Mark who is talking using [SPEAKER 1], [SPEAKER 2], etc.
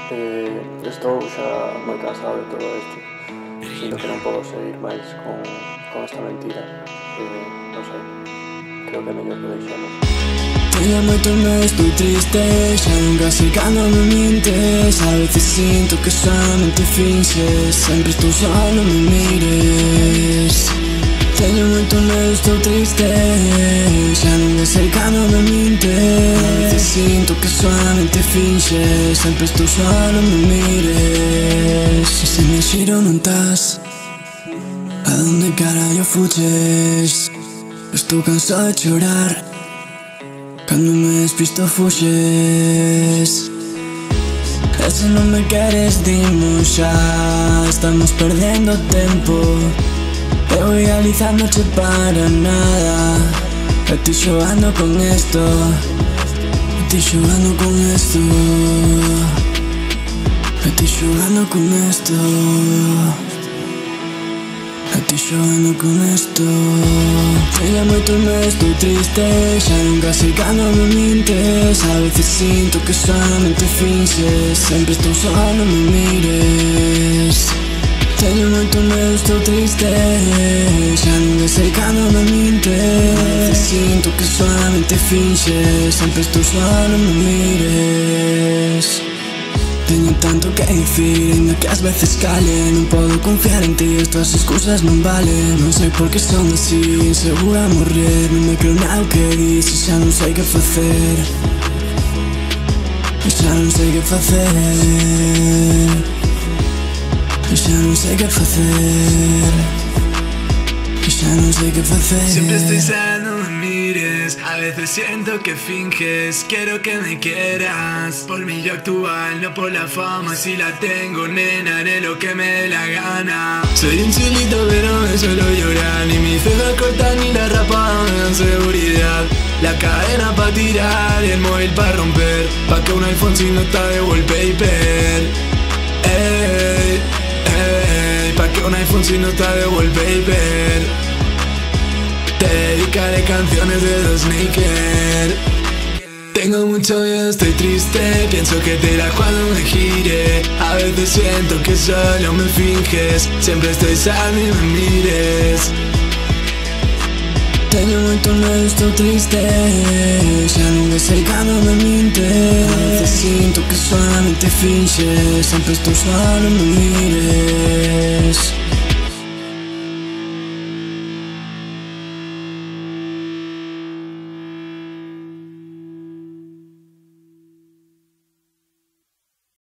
[SPEAKER 1] Estou xa moi cansado de todo isto. Sinto que non podo seguir máis con esta mentira. Non sei, creo que é mellor que deixemos.
[SPEAKER 2] Teño moito medo, estou triste, xa nunca sei cando me mintes. A veces sinto que solamente finxes, sempre estou só, non me mires. Teño moito medo, estou triste, xa nunca sei cando me mintes. A veces sinto que solamente finxes, sempre estou só, non me mires. Se me xiro non estás, a donde carallo fuches? Estou cansado de chorar, cando me despisto fuxes. E se non me queres dimos xa, estamos perdendo tempo. Eu idealizándoche para nada, e ti xogando con esto, e ti xogando con esto, e ti xogando con esto, e ti xogando con esto. Teño moito medo, estou triste, xa nunca sei cando me mintes. A veces sinto que solamente finxes, sempre estou só, non me mires. Teño moito medo, estou triste, xa nunca sei cando me mintes. A veces sinto que solamente finxes, sempre estou só, non me mires. Teño tanto que dicir, ainda que ás veces cale. Non podo confiar en ti, estas excusas non valen. Non sei por que son así, insegura a morrer. Non me creo nada o que dis, e xa non sei que facer, e xa non sei que facer, e xa non sei que facer, e xa non sei que facer.
[SPEAKER 3] Siempre estoy sano, no me mires. A veces siento que finges, quiero que me quieras. Por mi yo actual, no por la fama. Si la tengo, nena, haré lo que me dé la gana. Soy un chulito pero me suelo llorar. Ni mi ceja corta ni la rapada me dan seguridad. La cadena pa' tirar y el móvil pa' romper, pa' que un iPhone si no está de wallpaper. Ey, ey, pa' que un iPhone si no está de wallpaper. Te dedicaré canciones de los Naked. Tengo mucho miedo, estoy triste, pienso que te irás cuando me gire. A veces siento que solo me finges, siempre estoy sano y me mires.
[SPEAKER 2] Teño moito medo, estou triste, xa nunca sei cando me mintes. A veces sinto que solamente finxes, sempre estou só, non me mires.